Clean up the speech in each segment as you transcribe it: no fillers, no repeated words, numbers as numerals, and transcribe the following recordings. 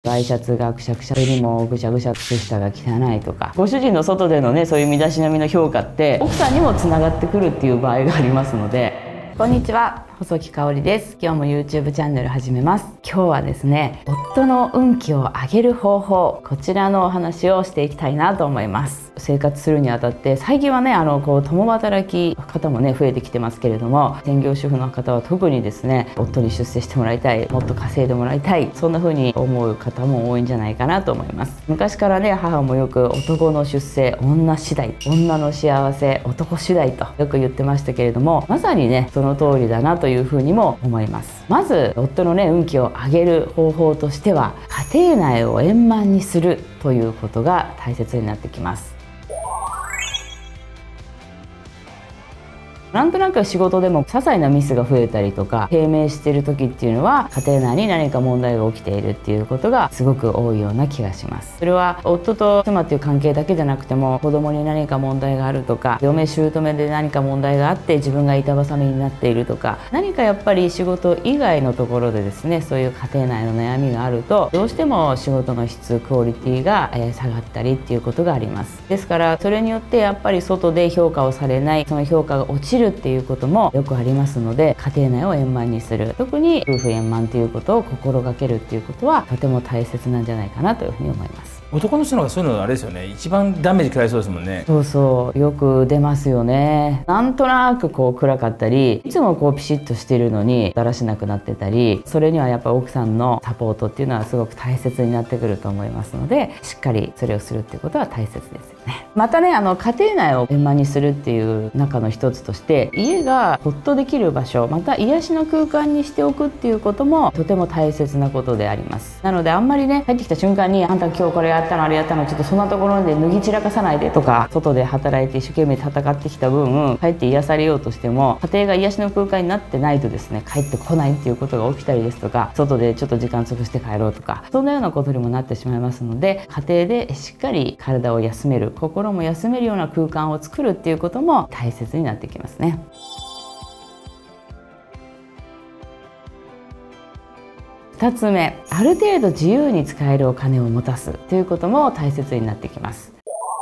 ワイシャツがくしゃくしゃにもぐしゃぐしゃ靴下が汚いとか、ご主人の外でのねそういう身だしなみの評価って奥さんにもつながってくるっていう場合がありますので。こんにちは、細木かおりです。今日も YouTube チャンネル始めます。今日はですね、夫の運気を上げる方法、こちらのお話をしていきたいなと思います。生活するにあたって最近はね共働き方もね増えてきてますけれども、専業主婦の方は特にですね、夫に出世してもらいたい、もっと稼いでもらいたい、そんな風に思う方も多いんじゃないかなと思います。昔からね、母もよく男の出世女次第、女の幸せ男次第とよく言ってましたけれども、まさにねその通りだなという風にも思います。まず夫のね運気を上げる方法としては、家庭内を円満にするということが大切になってきます。なんとなく仕事でも些細なミスが増えたりとか低迷している時っていうのは、家庭内に何か問題が起きているっていうことがすごく多いような気がします。それは夫と妻っていう関係だけじゃなくても、子供に何か問題があるとか、嫁姑で何か問題があって自分が板挟みになっているとか、何かやっぱり仕事以外のところでですね、そういう家庭内の悩みがあると、どうしても仕事の質クオリティが下がったりっていうことがあります。ですからそれによってやっぱり外で評価をされない、その評価が落ちるっていうこともよくありますので、家庭内を円満にする、特に夫婦円満ということを心がけるっていうことはとても大切なんじゃないかなというふうに思います。 男の人の方がそういうのあれですよね、一番ダメージ食らいそうですもんね。 そうそう、よく出ますよね。なんとなく暗かったり、いつもピシッとしてるのにだらしなくなってたり、それにはやっぱ奥さんのサポートっていうのはすごく大切になってくると思いますので、しっかりそれをするっていうことは大切ですよね。またね、家庭内を円満にするっていう中の一つとして、家がほっとできる場所、また癒しの空間にしておくっていうこともとても大切なことであります。なのであんまりね、入ってきた瞬間に「あんた今日これやったのあれやったの、ちょっとそんなところで脱ぎ散らかさないで」とか、外で働いて一生懸命戦ってきた分帰って癒されようとしても、家庭が癒しの空間になってないとですね、帰ってこないっていうことが起きたりですとか、外でちょっと時間潰して帰ろうとか、そんなようなことにもなってしまいますので、家庭でしっかり体を休める、心も休めるような空間を作るっていうことも大切になってきますね。2つ目、ある程度自由に使えるお金を持たすということも大切になってきます。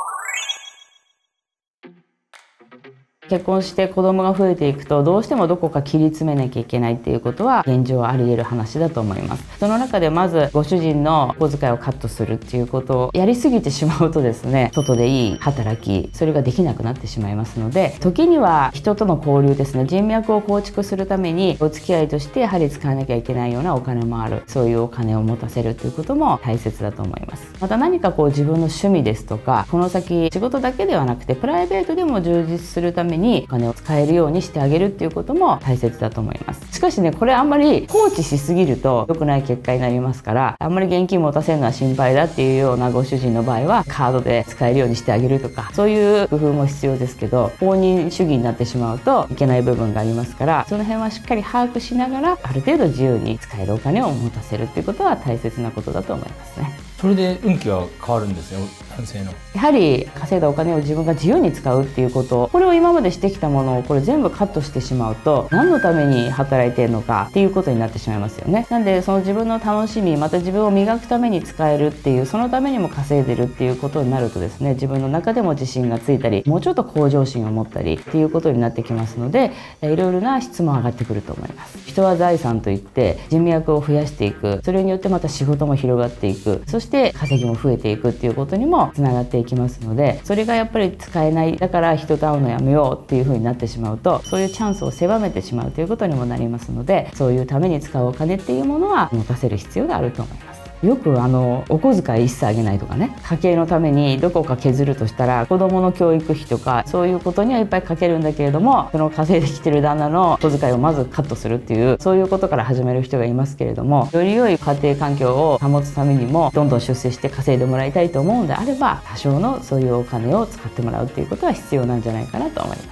結婚して子供が増えていくと、どうしてもどこか切り詰めなきゃいけないっていうことは現状あり得る話だと思います。その中でまずご主人のお小遣いをカットするっていうことをやりすぎてしまうとですね、外でいい働き、それができなくなってしまいますので、時には人との交流ですね、人脈を構築するためにお付き合いとしてやはり使わなきゃいけないようなお金もある、そういうお金を持たせるということも大切だと思います。また何か自分の趣味ですとか、この先仕事だけではなくてプライベートでも充実するためにお金を使えるようにしてあげるっていうことも大切だと思います。しかしね、これあんまり放置しすぎると良くない結果になりますから、あんまり現金持たせるのは心配だっていうようなご主人の場合はカードで使えるようにしてあげるとか、そういう工夫も必要ですけど、放任主義になってしまうといけない部分がありますから、その辺はしっかり把握しながら、ある程度自由に使えるお金を持たせるっていうことは大切なことだと思いますね。 それで運気は変わるんですよ、男性の。 やはり稼いだお金を自分が自由に使うっていうこと、これを今までしてきたものをこれ全部カットしてしまうと、何のために働いているのかっていうことになってしまいますよね。なんでその自分の楽しみ、また自分を磨くために使えるっていう、そのためにも稼いでるっていうことになるとですね、自分の中でも自信がついたり、もうちょっと向上心を持ったりっていうことになってきますので、いろいろな質も上がってくると思います。人は財産といって人脈を増やしていく、それによってまた仕事も広がっていく、そして稼ぎも増えていくっていうことにもつながっていきますので、それがやっぱり使えない、だから人と会うのやめようっていう風になってしまうと、そういうチャンスを狭めてしまうということにもなりますので、そういうために使うお金っていうものは持たせる必要があると思います。よくお小遣い一切あげないとかね、家計のためにどこか削るとしたら子どもの教育費とかそういうことにはいっぱいかけるんだけれども、その稼いできてる旦那の小遣いをまずカットするっていう、そういうことから始める人がいますけれども、より良い家庭環境を保つためにもどんどん出世して稼いでもらいたいと思うんであれば、多少のそういうお金を使ってもらうっていうことは必要なんじゃないかなと思います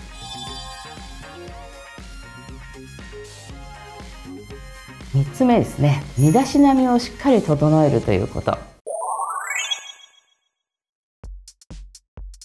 。3つ目ですね、身だしなみをしっかり整えるということ。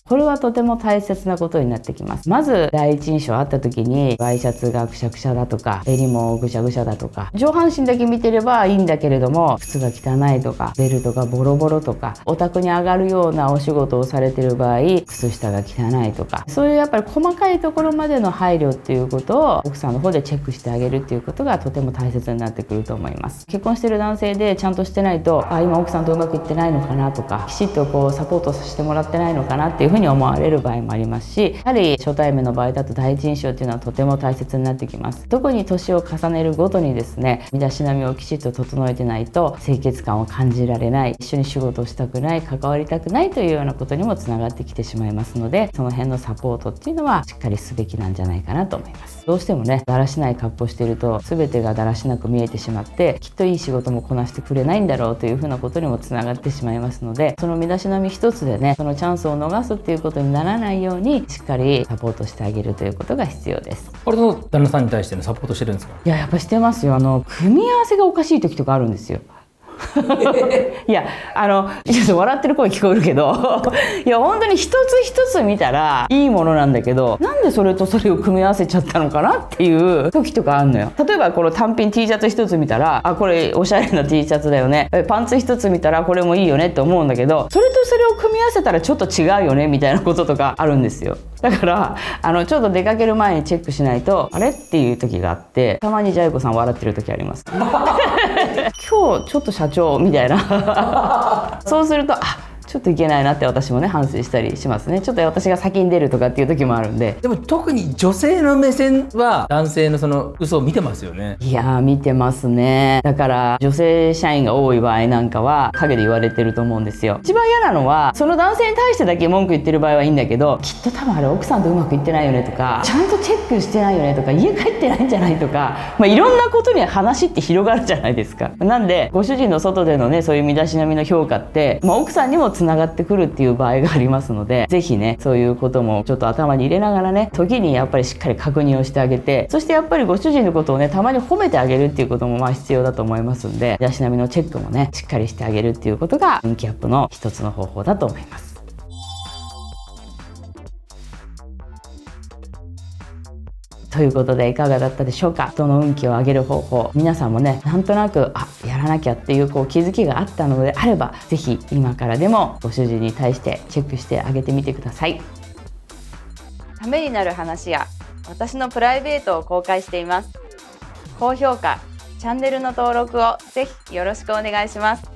これはとても大切なことになってきます。まず第一印象会った時にワイシャツがくしゃくしゃだとか襟もぐしゃぐしゃだとか上半身だけ見てればいいんだけれども靴が汚いとかベルトがボロボロとかお宅に上がるようなお仕事をされてる場合靴下が汚いとかそういうやっぱり細かいところまでの配慮っていうことを奥さんの方でチェックしてあげるっていうことがとても大切になってくると思います。結婚してる男性でちゃんとしてないと今奥さんとうまくいってないのかなとかきちっとサポートさせてもらってないのかなっていうふうに思われる場合もありますし、やはり初対面の場合だと第一印象っていうのはとても大切になってきます。特に年を重ねるごとにですね、身だしなみをきちっと整えてないと清潔感を感じられない、一緒に仕事をしたくない、関わりたくないというようなことにもつながってきてしまいますので、その辺のサポートっていうのはしっかりすべきなんじゃないかなと思います。どうしてもね、だらしない格好していると全てがだらしなく見えてしまって、きっといい仕事もこなしてくれないんだろうというふうなことにもつながってしまいますので、その身だしなみ一つでね、そのチャンスを逃すっていうことにならないようにしっかりサポートしてあげるということが必要です。 これの旦那さんに対してのサポートしてるんですか？ やっぱしてますよ。組み合わせがおかしい時とかあるんですよ。いやちょっと笑ってる声聞こえるけどいや本当に一つ一つ見たらいいものなんだけど、なんでそれとそれを組み合わせちゃったのかなっていう時とかあるのよ。例えばこの単品 T シャツ一つ見たらこれおしゃれな T シャツだよね、パンツ一つ見たらこれもいいよねって思うんだけど、それとそれを組み合わせたらちょっと違うよねみたいなこととかあるんですよ。だからちょっと出かける前にチェックしないとあれっていう時があって、たまにジャイコさん笑ってる時あります今日ちょっと社長みたいなそうするとちょっといけないなって私もね反省したりしますね。ちょっと私が先に出るとかっていう時もあるんで。 でも特に女性の目線は男性のその嘘を見てますよね。 いやー見てますね。だから女性社員が多い場合なんかは陰で言われてると思うんですよ。一番嫌なのはその男性に対してだけ文句言ってる場合はいいんだけど、きっと多分あれ奥さんとうまくいってないよねとか、ちゃんとチェックしてないよねとか、家帰ってないんじゃないとか、いろんなことに話って広がるじゃないですか。なんでご主人の外でのねそういう身だしなみの評価って、奥さんにもつながってくるっていう場合がありますので、ぜひねそういうこともちょっと頭に入れながらね、時にやっぱりしっかり確認をしてあげて、そしてやっぱりご主人のことをねたまに褒めてあげるっていうことも必要だと思いますんで、身だしなみのチェックもねしっかりしてあげるっていうことが運気アップの一つの方法だと思います。ということでいかがだったでしょうか。人の運気を上げる方法、皆さんもねなんとなくやらなきゃっていう気づきがあったのであれば、ぜひ今からでもご主人に対してチェックしてあげてみてください。 ためになる話や私のプライベートを公開しています。高評価、チャンネルの登録をぜひよろしくお願いします。